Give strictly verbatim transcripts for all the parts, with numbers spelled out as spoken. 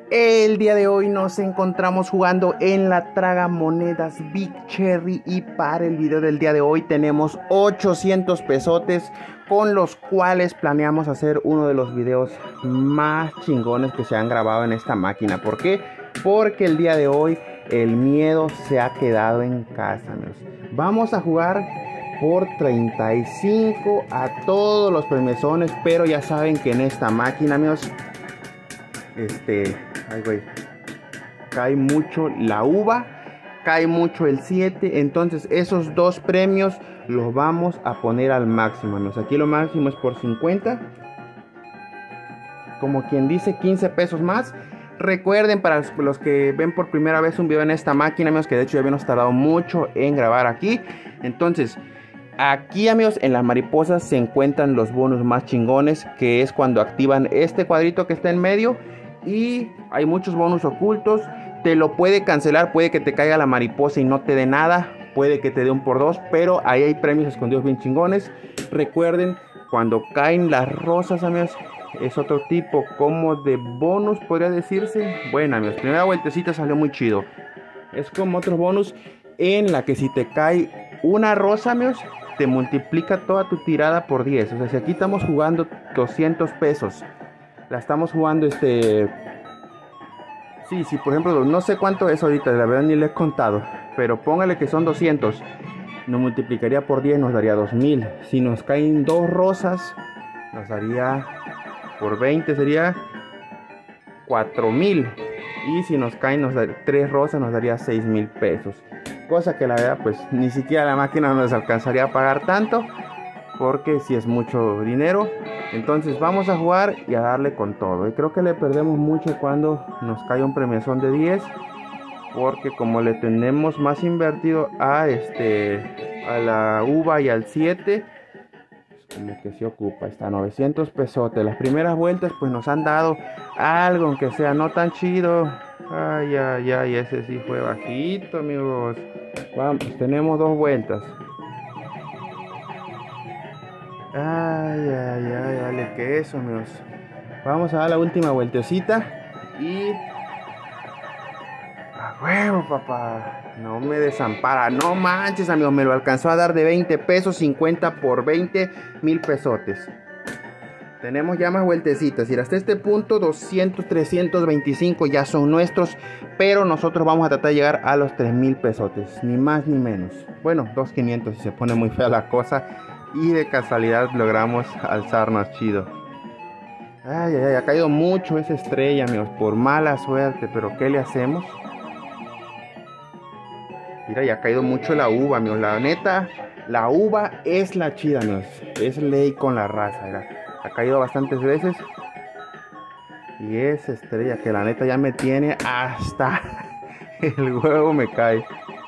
El día de hoy nos encontramos jugando en la Tragamonedas Big Cherry y para el video del día de hoy tenemos ochocientos pesotes con los cuales planeamos hacer uno de los videos más chingones que se han grabado en esta máquina. ¿Por qué? Porque el día de hoy el miedo se ha quedado en casa, amigos. Vamos a jugar por treinta y cinco a todos los premesones, pero ya saben que en esta máquina, amigos, este, ay güey, cae mucho la uva, cae mucho el siete, entonces esos dos premios los vamos a poner al máximo, amigos. Aquí lo máximo es por cincuenta, como quien dice quince pesos más. Recuerden, para los que ven por primera vez un video en esta máquina, amigos, que de hecho ya habíamos tardado mucho en grabar aquí. Entonces, aquí, amigos, en las mariposas se encuentran los bonus más chingones, que es cuando activan este cuadrito que está en medio. Y hay muchos bonus ocultos. Te lo puede cancelar, puede que te caiga la mariposa y no te dé nada, puede que te dé un por dos, pero ahí hay premios escondidos bien chingones. Recuerden, cuando caen las rosas, amigos, es otro tipo como de bonus, podría decirse. Bueno, amigos, primera vueltecita salió muy chido. Es como otro bonus en la que si te cae una rosa, amigos, te multiplica toda tu tirada por diez. O sea, si aquí estamos jugando doscientos pesos, la estamos jugando este... Sí, sí, por ejemplo, no sé cuánto es ahorita, la verdad ni le he contado, pero póngale que son doscientos. Nos multiplicaría por diez, nos daría dos mil. Si nos caen dos rosas, nos daría... por veinte sería cuatro mil. Y si nos caen nos da, tres rosas, nos daría seis mil pesos. Cosa que la verdad, pues ni siquiera la máquina nos alcanzaría a pagar tanto, porque si es mucho dinero. Entonces vamos a jugar y a darle con todo. Y creo que le perdemos mucho cuando nos cae un premiazón de diez, porque como le tenemos más invertido a este a la uva y al siete, como que se ocupa. Está novecientos pesotes. Las primeras vueltas pues nos han dado algo, aunque sea no tan chido. Ay, ay, ay, ese sí fue bajito, amigos. Vamos, tenemos dos vueltas. Ay, ay, ay, dale que eso, amigos. Vamos a dar la última vueltecita y... ¡a huevo, papá! No me desampara, no manches, amigos, me lo alcanzó a dar de veinte pesos, cincuenta por veinte, mil pesotes. Tenemos ya más vueltecitas y hasta este punto doscientos, trescientos veinticinco ya son nuestros, pero nosotros vamos a tratar de llegar a los tres mil pesotes, ni más ni menos. Bueno, dos mil quinientos si se pone muy fea la cosa y de casualidad logramos alzarnos chido. Ay, ay, ay, ha caído mucho esa estrella, amigos, por mala suerte, pero ¿qué le hacemos? Mira, ya ha caído mucho la uva, amigos. La neta, la uva es la chida, amigos. Es ley con la raza, mira. Ha caído bastantes veces. Y esa estrella que la neta ya me tiene hasta el huevo me cae.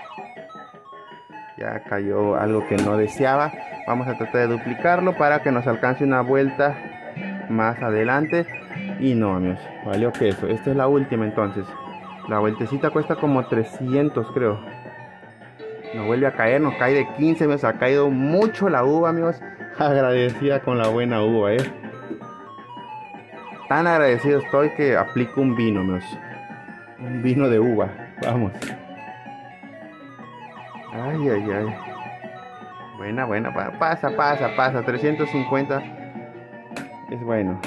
Ya cayó algo que no deseaba. Vamos a tratar de duplicarlo para que nos alcance una vuelta más adelante. Y no, amigos, valió que eso. Esta es la última entonces. La vueltecita cuesta como trescientos, creo. Nos vuelve a caer, nos cae de quince, amigos. Ha caído mucho la uva, amigos. Agradecida con la buena uva, eh. Tan agradecido estoy que aplico un vino, amigos. Un vino de uva. Vamos. Ay, ay, ay. Buena, buena. Pasa, pasa, pasa. trescientos cincuenta. Es bueno.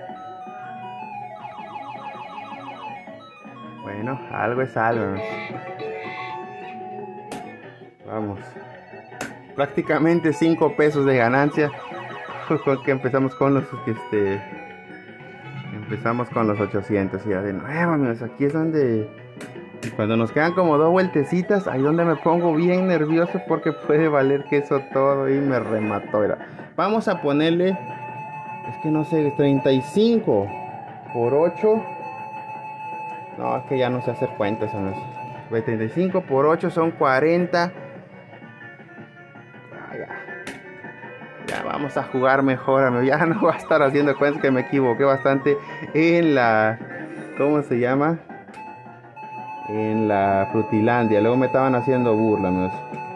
Bueno, algo es algo, amigos. Vamos, prácticamente cinco pesos de ganancia. Que empezamos con los este empezamos con los ochocientos y ya de nuevo, amigos, aquí es donde cuando nos quedan como dos vueltecitas, ahí donde me pongo bien nervioso, porque puede valer que eso todo y me remató. Era. Vamos a ponerle, es que no sé, treinta y cinco por ocho. No, es que ya no sé hacer cuentas, amigos. treinta y cinco por ocho son cuarenta. Ya vamos a jugar mejor, amigo. Ya no voy a estar haciendo cuentas, que me equivoqué bastante en la... ¿cómo se llama? En la Frutilandia. Luego me estaban haciendo burla, amigos.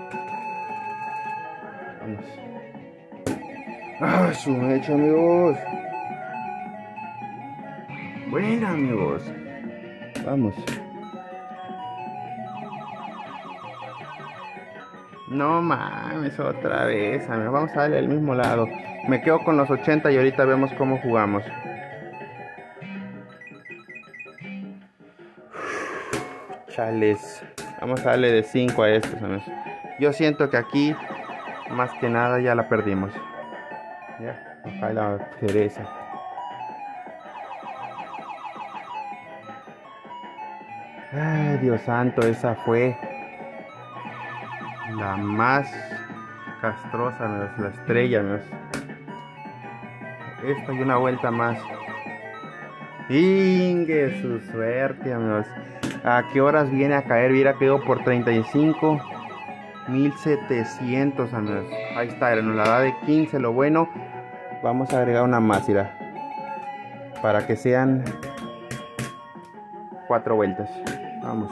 Vamos. ¡Ah, su mecha, amigos! Bueno, amigos. Vamos. No mames, otra vez, amigos. Vamos a darle al mismo lado. Me quedo con los ochenta y ahorita vemos cómo jugamos. Chales. Vamos a darle de cinco a estos, amigos. Yo siento que aquí, más que nada, ya la perdimos. Ya, acá hay la cereza. Ay, Dios santo, esa fue la más castrosa, amigos, la estrella, amigos. Esta y una vuelta más. ¡Ingue su suerte, amigos! ¿A qué horas viene a caer? Hubiera quedado por treinta y cinco mil setecientos, amigos. Ahí está, nos la da de quince. Lo bueno, vamos a agregar una más, mira, para que sean cuatro vueltas. Vamos.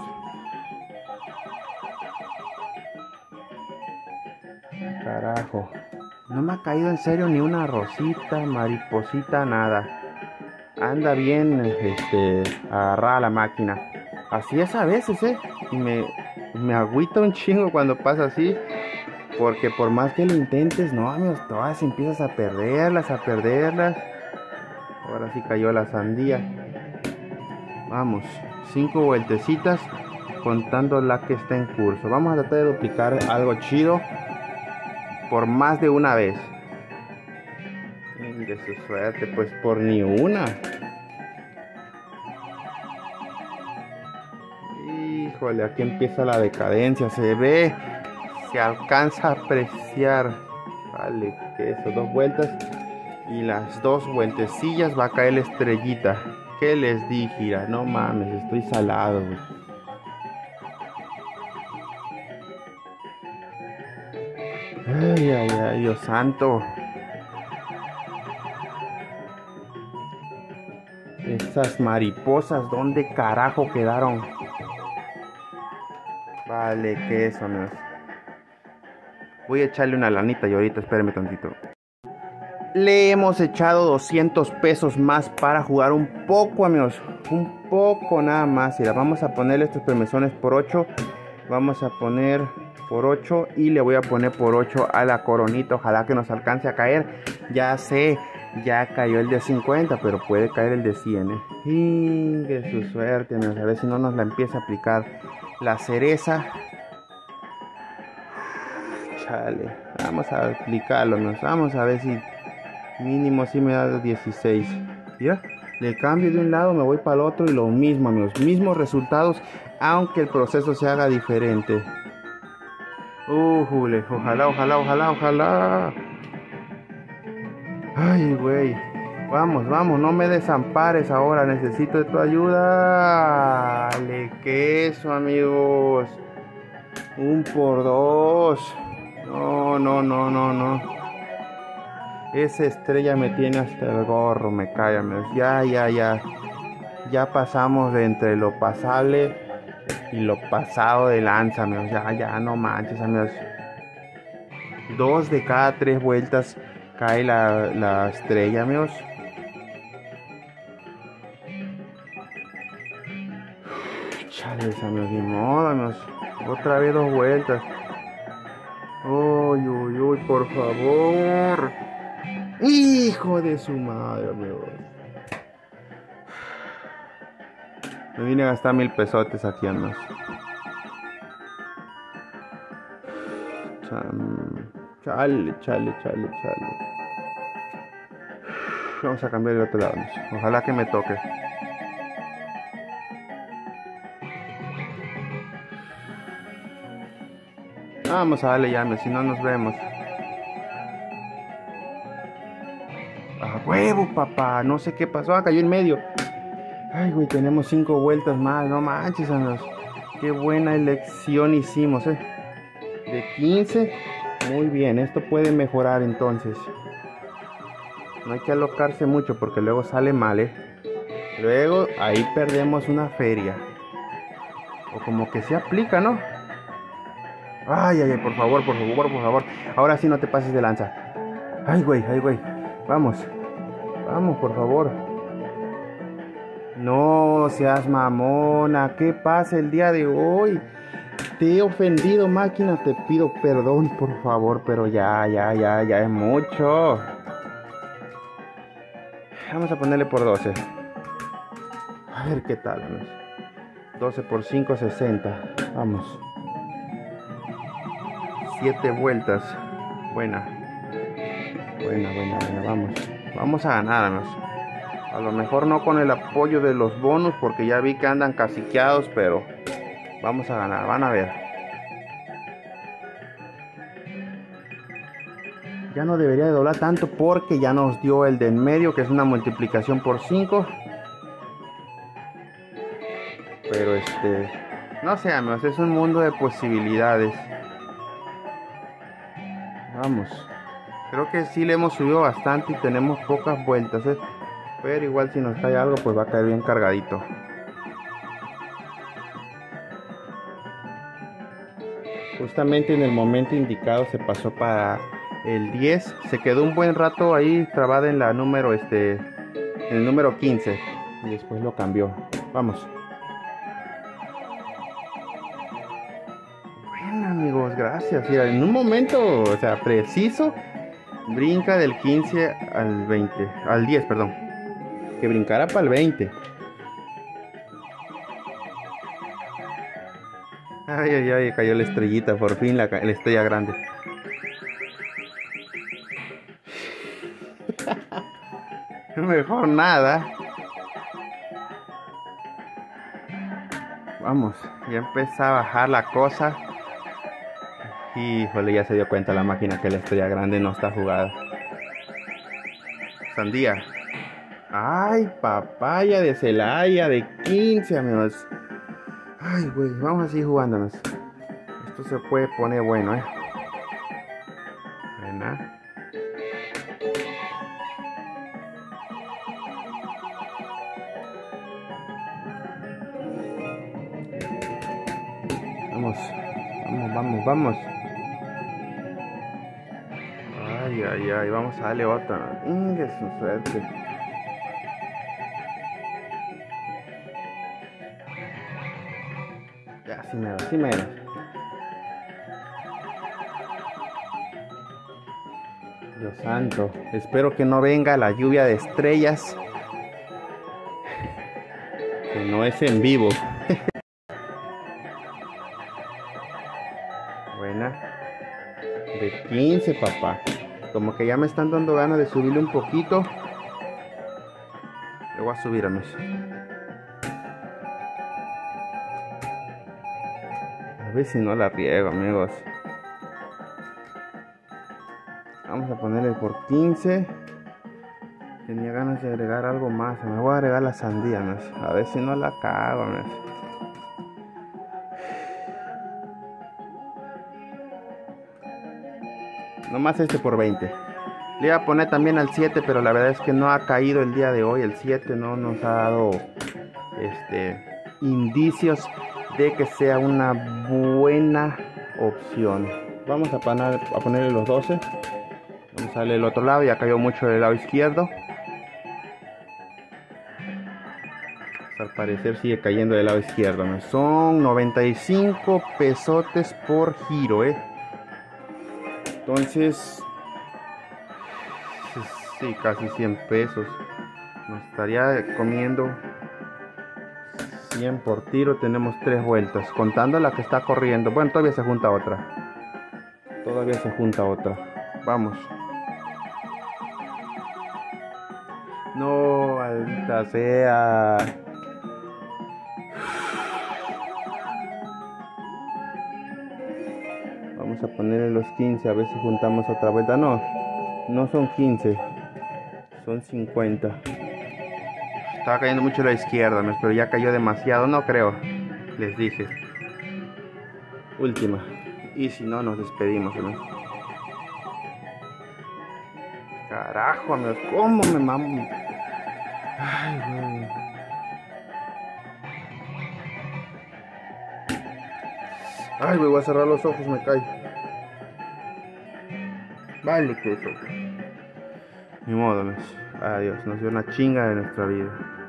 Carajo. No me ha caído en serio ni una rosita, mariposita, nada. Anda bien, este, agarrada la máquina. Así es a veces, eh. Y me, me agüita un chingo cuando pasa así. Porque por más que lo intentes, no, amigos, todas empiezas a perderlas, a perderlas. Ahora sí cayó la sandía. Vamos. Cinco vueltecitas contando la que está en curso. Vamos a tratar de duplicar algo chido por más de una vez. De su suerte, pues por ni una. Híjole, aquí empieza la decadencia. Se ve, se alcanza a apreciar. Vale, que eso, dos vueltas. Y las dos vueltecillas va a caer la estrellita. ¿Qué les dije? Mira, no mames, estoy salado, güey. Ay, ay, ay, Dios santo. Esas mariposas, ¿dónde carajo quedaron? Vale, que eso, amigos. Voy a echarle una lanita y ahorita, espérenme tantito. Le hemos echado doscientos pesos más para jugar un poco, amigos. Un poco nada más. Y vamos a ponerle estos permesones por ocho. Vamos a poner por ocho. Y le voy a poner por ocho a la coronita. Ojalá que nos alcance a caer. Ya sé, ya cayó el de cincuenta, pero puede caer el de cien, ¿eh? Y que su suerte, amigos. A ver si no nos la empieza a aplicar la cereza. Chale. Vamos a aplicarlo, amigos. Vamos a ver si mínimo si me da dieciséis. ¿Ya? Le cambio de un lado, me voy para el otro y lo mismo, amigos. Mismos resultados, aunque el proceso se haga diferente. Uh, jule. Ojalá, ojalá, ojalá, ojalá. Ay, güey. Vamos, vamos, no me desampares ahora. Necesito de tu ayuda. Dale, queso, amigos. Un por dos. No, no, no, no, no. Esa estrella me tiene hasta el gorro, me cae, amigos. Ya, ya, ya. Ya pasamos de entre lo pasable y lo pasado de lanza, amigos. Ya, ya, no manches, amigos. Dos de cada tres vueltas cae la, la estrella, amigos. Chales, amigos, ni modo, amigos. Otra vez dos vueltas. Uy, uy, uy, por favor. Hijo de su madre, amigos. Me vine a gastar mil pesotes aquí, amigos. Chale, chale, chale, chale. Vamos a cambiar el otro lado, amigos. Ojalá que me toque. Vamos a darle ya, amigos, si no nos vemos. A huevo, papá. No sé qué pasó. Ah, cayó en medio. Ay, güey, tenemos cinco vueltas más. No manches, amigos. Qué buena elección hicimos, eh. De quince. Muy bien. Esto puede mejorar entonces. No hay que alocarse mucho porque luego sale mal, eh. Luego ahí perdemos una feria. O como que se aplica, ¿no? Ay, ay, ay, por favor, por favor, por favor. Ahora sí no te pases de lanza. Ay, güey, ay, güey. Vamos. Vamos, por favor. No, No seas mamona, ¿qué pasa el día de hoy? Te he ofendido, máquina, te pido perdón, por favor, pero ya, ya, ya, ya es mucho. Vamos a ponerle por doce. A ver qué tal, amigos. doce por cinco, sesenta. Vamos. siete vueltas. Buena. Buena, buena, buena. Vamos. Vamos a ganar, amigos. A lo mejor no con el apoyo de los bonos, porque ya vi que andan caciqueados, pero vamos a ganar. Van a ver. Ya no debería de doblar tanto porque ya nos dio el de en medio, que es una multiplicación por cinco. Pero este... no sé, amigos, es un mundo de posibilidades. Vamos. Creo que sí le hemos subido bastante y tenemos pocas vueltas, ¿eh? Pero igual si nos cae algo, pues va a caer bien cargadito. Justamente en el momento indicado se pasó para el diez. Se quedó un buen rato ahí trabada en la número este... en el número quince. Y después lo cambió. Vamos. Bueno, amigos, gracias. Mira, en un momento, o sea, preciso, brinca del quince al veinte. Al diez, perdón. Que brincara para el veinte. Ay, ay, ay, cayó la estrellita, por fin la, la estrella grande. Mejor nada. Vamos, ya empezó a bajar la cosa. Híjole, ya se dio cuenta la máquina que la estrella grande no está jugada. Sandía. Ay, papaya de Celaya de quince, amigos. Ay, güey, vamos a seguir jugándonos. Esto se puede poner bueno, eh. Buena. Vamos, vamos, vamos, vamos. Ay, ay, ay, vamos a darle otra. Ingue su suerte. Ya, sí mero, sí mero. Dios santo, espero que no venga la lluvia de estrellas. Que no es en vivo. Buena. De quince, papá. Como que ya me están dando ganas de subirle un poquito. Le voy a subir, amigos. A ver si no la riego, amigos. Vamos a ponerle por quince. Tenía ganas de agregar algo más. Me voy a agregar la sandía, amigos. A ver si no la cago, amigos. Nomás este por veinte. Le iba a poner también al siete, pero la verdad es que no ha caído el día de hoy. El siete no nos ha dado este, indicios de que sea una buena opción. Vamos a, poner, a ponerle los doce. Vamos a darle el otro lado. Ya cayó mucho del lado izquierdo. Al parecer sigue cayendo del lado izquierdo, ¿no? Son noventa y cinco pesotes por giro, ¿eh? Entonces, sí, casi cien pesos. Nos estaría comiendo cien por tiro. Tenemos tres vueltas, contando la que está corriendo. Bueno, todavía se junta otra. Todavía se junta otra. Vamos. No, maldita sea. Vamos a ponerle los quince, a ver si juntamos otra vuelta. No, no son quince, son cincuenta. Estaba cayendo mucho a la izquierda, pero ya cayó demasiado, no creo. Les dije. Última. Y si no, nos despedimos, ¿no? Carajo, amigos, ¿cómo me mamo? Ay, güey. Ay, güey, voy a cerrar los ojos, me cae. Vale, que eso. Ni modo, amigos. Adiós, nos dio una chinga de nuestra vida.